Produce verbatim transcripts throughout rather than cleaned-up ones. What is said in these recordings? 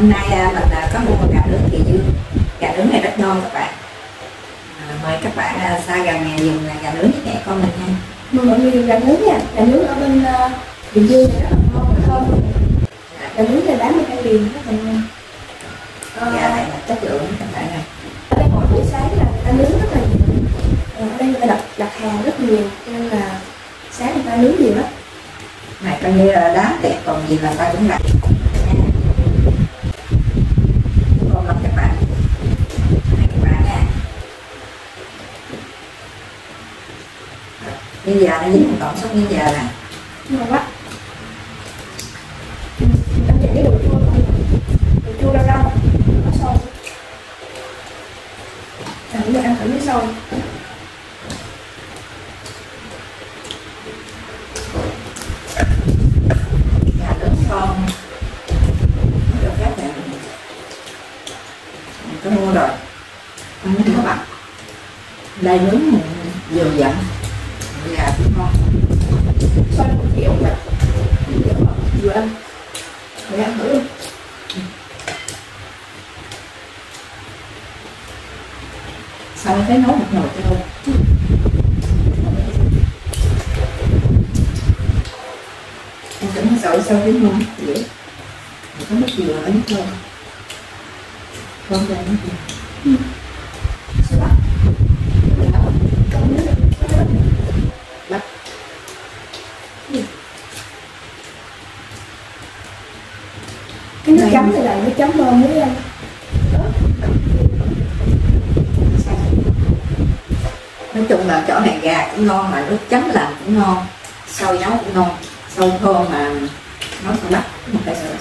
Hôm nay à, mình à, có mua gà nướng Kỳ Dương. Gà nướng này rất ngon các bạn. À, mời các bạn à, xa gần nhà dùng gà nướng với mẹ con mình nha. Mời mọi người dùng gà nướng nha. Gà nướng ở bên uh, Kỳ Dương này rất là ngon và thơm. Gà nướng này bán bên An Điền rất là ngon. Gà này là chất lượng các bạn ơi. Ở đây mỗi buổi sáng là người ta nướng rất là nhiều. Ở đây người ta đặt đặt hàng rất nhiều, cho nên là sáng người ta nướng nhiều lắm. Này coi như là đá đẹp, còn gì là ta cũng đặt. Ngon lắm các bạn. Này các bạn nha. Bây giờ nó dính một cọng sốt bây giờ nè. Ngon quá. Em chạy cái đồ chua thôi. Đồ chua rau rau, nó sôi. À, bây giờ ăn thử miếng sôi. Gà nướng ngon. Nó được phép này. Mình có mua rồi. Ăn nó các bạn. Đây nướng vừa dặn. Gà cũng ngon. Sôi nó cũng dẻo mà. Dẻo mà vừa ăn. Rồi ăn thử luôn. Sao thấy nấu một nồi cho luôn. Em tưởng nó sợi sâu đến ngon dễ. Mình có nước dừa ở nước thơm. Thơm ra nước dừa. Ừ. Sao đó? Cộng nước. Bắt. Cái nước chấm này là nước chấm bơm với ớt. Nói chung là chỗ này gà cũng ngon, mà nước chấm làm cũng ngon, xôi nấu cũng ngon, xôi thơm mà nấu con bắt một cái sợi.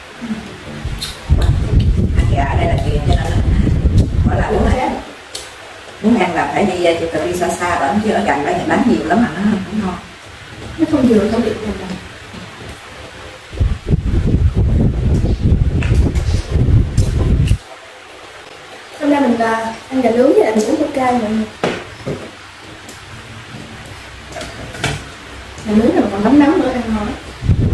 Ăn gà ở đây là tiền cho nên là gọi là uống ăn. Muốn ăn là phải đi chỉ cần đi xa xa bển, chứ ở gần đây thì bán nhiều lắm mà nó cũng ngon. Nó không dừa không được nào. Hôm nay mình uh, ăn gà nướng với lại mình uống coca mọi người. Gà nướng này còn nóng nóng nữa, ăn ngon lắm.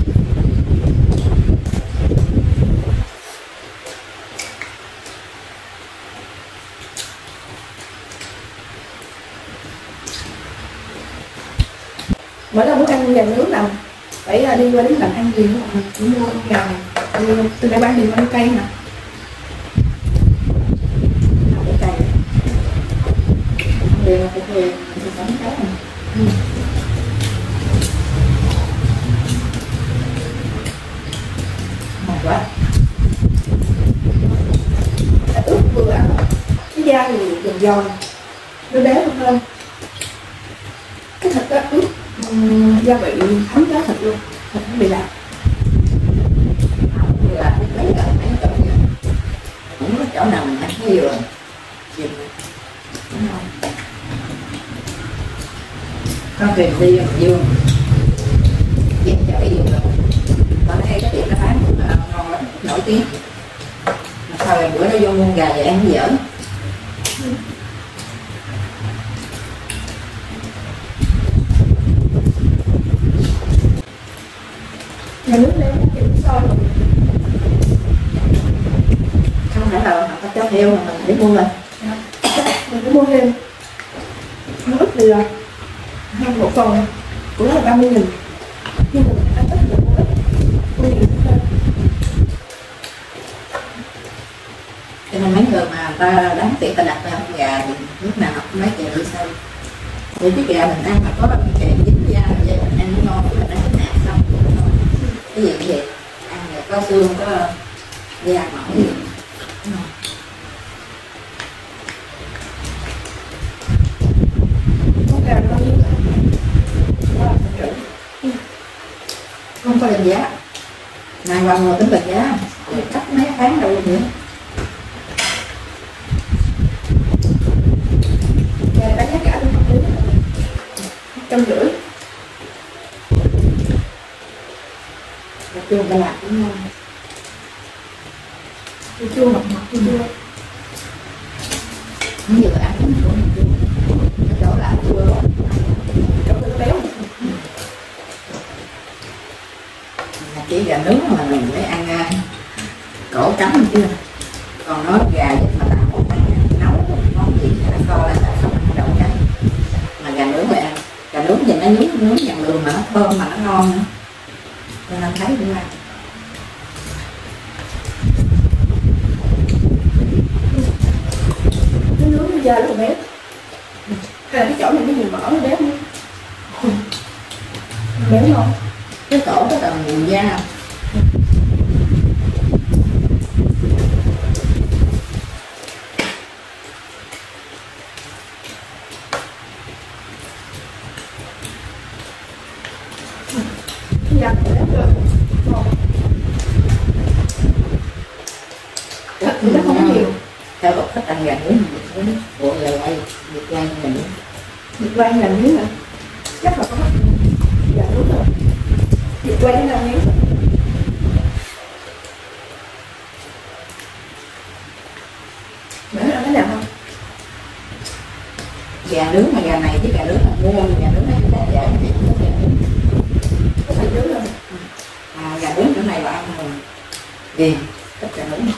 Mỗi lần muốn ăn gà nướng là phải uh, đi qua đến tận An Điền mọi người, chỉ mua con gà này. Từ đây bán Điền qua cây nè. Điều là cái gì thì sống cái này. Ừ. Ngon quá. Ướp vừa ăn cái da thì giòn giòn, nó béo hơn. Cái thịt đó ướp um, gia vị thấm giá thịt luôn, thịt không bị lạc. Không là cái mấy cái mấy chỗ này không có chỗ nào mình ăn nhiều rồi. Con thuyền đi ở Dương dẹp chợ cái Dương rồi. Còn đây cái tiệm nó bán cũng là ngon lắm, nổi tiếng. Mà sao là bữa nó vô mua gà vậy em không dở. Nhà nước lên cái kiểu sôi rồi. Không phải là họ cho heo mà mình phải mua lên. Mình phải mua thêm. Nó ít thì là hai bộ phần cũng là ba mươi nghìn, nhưng mà mình ăn ít được mua ít, mua nhiều hơn. Cho nên mấy người mà ta đáng tiền ta đặt ra con gà thì lúc nào họ cũng lấy tiền đi sao. Để cái gà mình ăn mà có kèm dính da như vậy mình ăn nó ngon, mình ăn cái nạc xong cái gì cũng vậy, ăn rồi có xương có da mỏng gì ngon. Không có định giá, ngày qua mua tính định giá, cắt mấy tháng đâu nữa. Gà bán giá cả luôn, hợp lý lắm. Trăm rưỡi. Cà chua Đà Lạt cũng ngon. Cà chua ngọt ngọt chua chua. Những người ăn cũng ngọt chua. Cái chỗ là chua rồi. Chỗ nó béo. Chỉ gà nướng mà mình phải ăn cổ cắm chưa, còn nó gà giúp mà làm một món nấu món gì đã kho là đã không ăn đầu cắm. Mà gà nướng lại ăn, gà nướng thì nó nướng nướng dàn đường mà nó thơm mà nó ngon nữa, nên anh thấy cũng ăn. Nó nướng nó da rất là béo, hay là cái chỗ này nó nhiều mỡ nó béo nữa, béo ngon. Cái tổ có tầng nhiều da. Da béo rồi, ngon. Thịt thì nó không có nhiều. Theo bậc thích ăn gà nướng thì bộ là quay việc quay mình Vịt quay làm miếng hả? Chắc là có hết. Dạ đúng rồi. Vịt quay nó làm miếng. Để nó ăn cái nào không? gà nướng mà gà này với gà nướng là mua gà nướng này chúng ta dễ thì cũng có gà nướng. Có thịt nướng rồi. À, gà nướng chỗ này là ăn rồi ghiền thích gà nướng.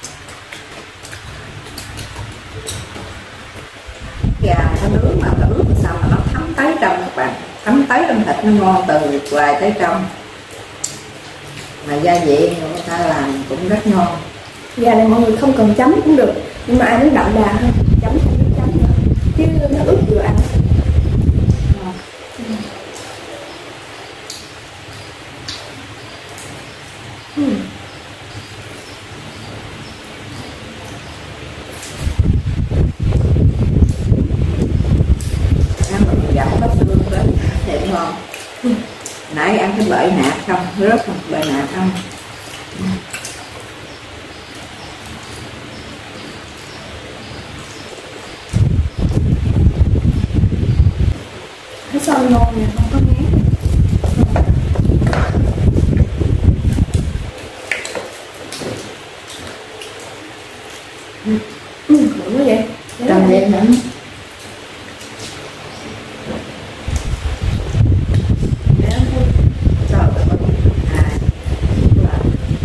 Gà nó nướng mà nó ướp sao mà nó thấm tới trong các bạn, thấm tới trong thịt, nó ngon từ ngoài tới trong, mà gia vị người ta làm cũng rất ngon. Gà này mọi người không cần chấm cũng được, nhưng mà ai muốn đậm đà hơn chấm không biết chấm nữa, chứ nó ướp vừa ăn. Ừ. Ừ. Ăn mà mình gặm có xương đến thì ngon. Ừ. Nãy ăn cái bợi nạc không, rớt một bợi nạc không. Ừ. Cái xôi ngon nè, không có ngán. Ừ, ừ bự quá vậy. Trong đêm nữa. Để ăn thôi. Trời ơi. À. Là.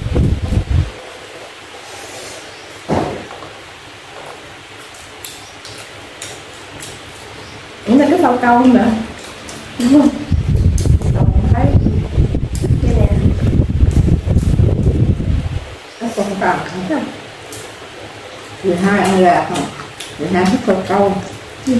Cũng là cái rau câu không nữa. Đúng không? Rau thấy đây nè. Nó không cần không? Người hai ăn gà không? Người hai thích con câu. Ừ.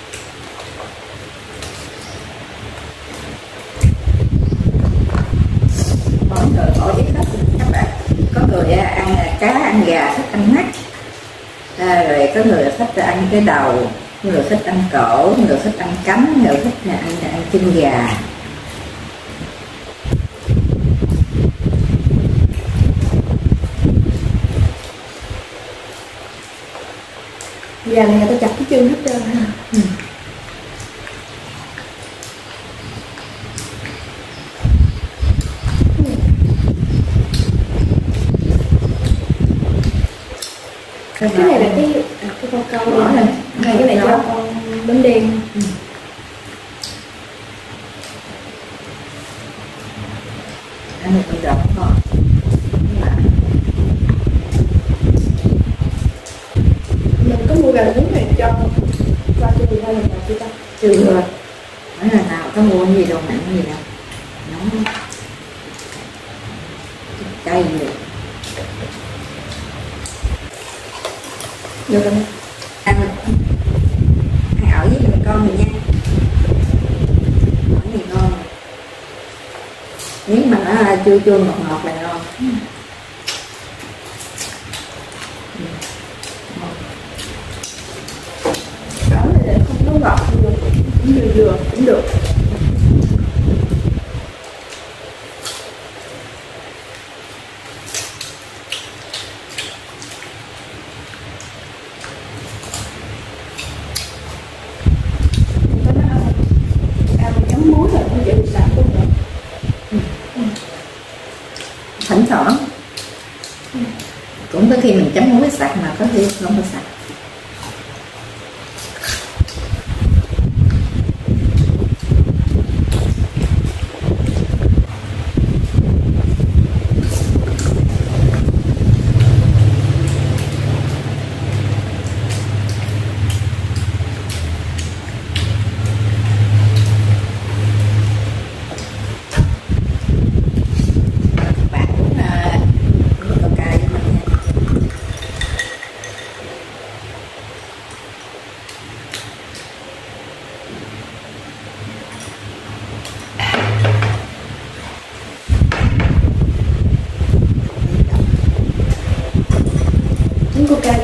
Mỗi người mỗi ít thích các bạn. Có người ăn cá, ăn gà thích ăn mắt. À, rồi có người thích ăn cái đầu, người thích ăn cổ, người thích ăn cánh, người thích là ăn, ăn chân gà. Gà này người ta chặt cái chân hết trơn ha. Ừ. Cái này là cái à, cái con câu Bỏ này. này. Này cái này cho con bánh đen. Ừ. Ăn một con rộng ngon. Mình có mua gà nướng này cho qua cho người ta lần nào chưa ta? Chưa rồi. Nói là nào có mua gì đâu nặng gì đâu. Nó cay được. Được rồi. Ăn ăn ở với mình con mình nha. Hỏi gì ngon. Nếu mà nó chua chua ngọt ngọt là ngon. Ừ. Đó này để không nó ngọt vừa cũng vừa vừa cũng được. Chấm muối là không dễ bị sạch luôn rồi. Ừ. Ừ. Thỉnh thoảng ừ. Cũng có khi mình chấm muối sạch mà có khi không có sạch.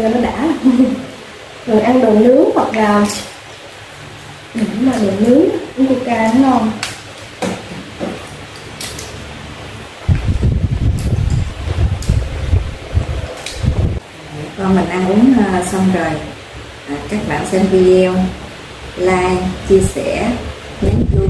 cho nó đã. Rồi ăn đồ nướng hoặc là những mà đồ nướng uống coca nó ngon. Con mình ăn uống xong rồi, à, các bạn xem video like, chia sẻ, nhấn chuông